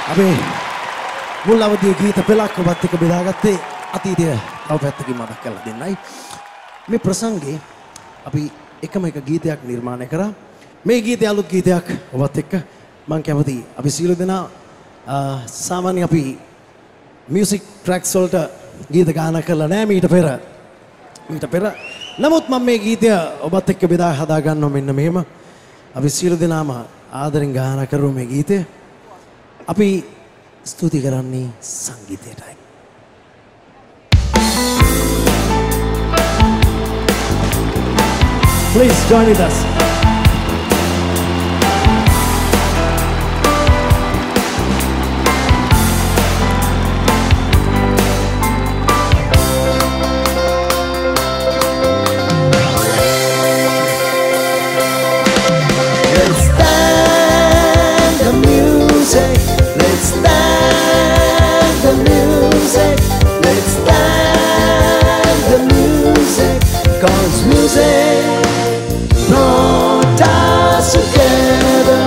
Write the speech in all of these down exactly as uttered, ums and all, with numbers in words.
අපි මුල් අවධියේ ගීත පෙළක් ඔබත් එක්ක බෙදාගත්තේ අතීතය තව පැත්තකින් මතක් කරලා දෙන්නයි. මේ ප්‍රසංගේ අපි එකම එක ගීතයක් නිර්මාණය කරා. මේ ගීතය අලුත් ගීතයක් ඔබත් එක්ක මම කැමතියි. අපි සියලු දෙනා සාමාන්‍ය අපි මියුසික් ට්‍රැක්ස් වලට ගීත ගායනා කරලා නැහැ මීට පෙර. මීට පෙර. නමුත් මම මේ ගීතය ඔබත් එක්ක බෙදා හදා ගන්නවා මෙන්න මෙහෙම. අපි සියලු දෙනාම ආදරෙන් ගායනා කරමු මේ ගීතය. අපි ස්තුති කරන්නේ සංගීතයටයි. Please join with us. Let's stand the music. Let's stand the music. Let's stand the music. 'Cause music brought us together.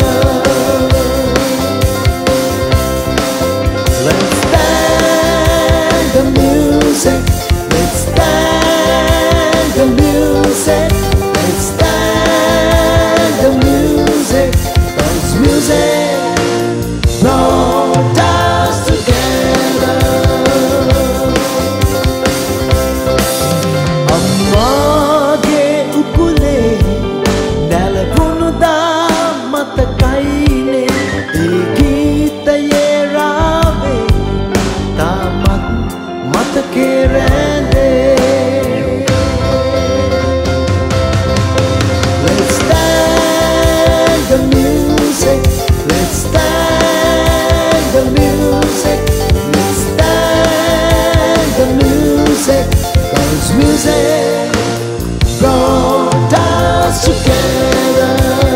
Let's stand the music. Let's stand the music. Let's stand the music. 'Cause music brought us together. Amage ukule nalapunu da matakaine e geetaye rave tamat matake rende. Let's stand the music. Let's stand the music. Let's stand the music. 'Cause music brought us together.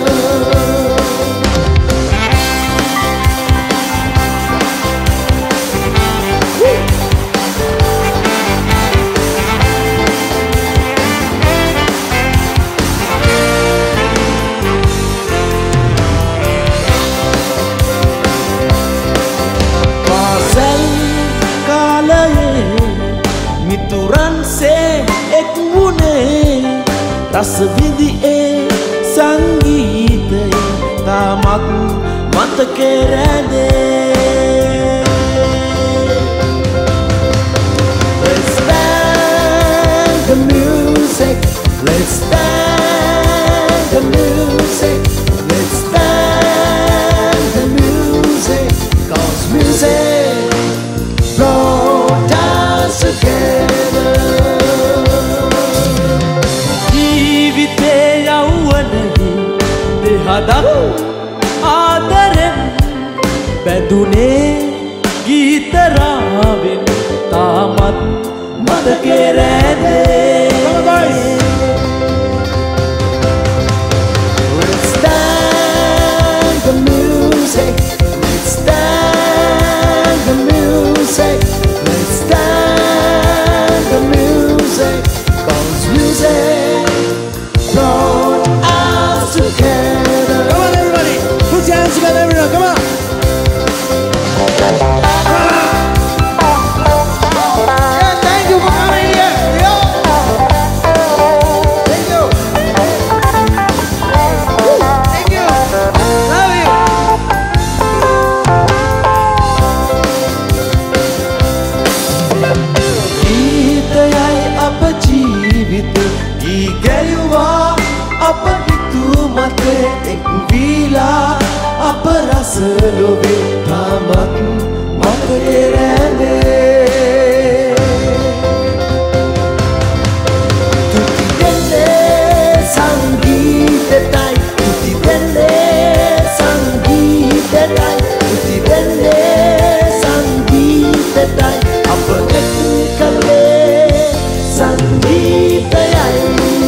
Pasal kalaye mituran se ek wune rasa vidi e sangeete tamat matake rende. Let's stand the music. Let's stand the music. Let's stand the music. 'Cause music brought us together. ජීවිතේ යවුවනෙහි දෙහදක් ආදරෙන් බැඳුනේ ගීතරාවෙන් තාමත් මතකේ රැඳේ. Let's stand the music. Let's stand the music. Let's stand the music. 'Cause music brought us together. Come on everybody, put your hands together everyone, come on. Yeah, thank you for coming here. Yo. Thank you. Woo. Thank you. Love you. ගීතයයි අප ජීවිතේ ගී ගැයුවා අප හිතු මතේ එක් වීලා අප රස ලොවේ තාමත් මතකේ රැඳේ. තුති දෙන්නේ සංගීතයයි තුති දෙන්නේ සංගීතයයි තුති දෙන්නේ සංගීතයයි අප එක් කලේ සංගීතයයි.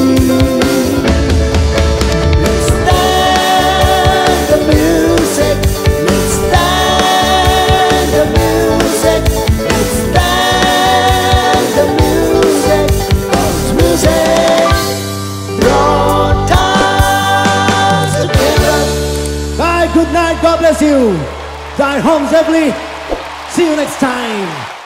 Let's stand the music. Let's stand the music. Let's stand the music. 'Cause music brought us together. Bye, good night, God bless you. Die home safely. See you next time.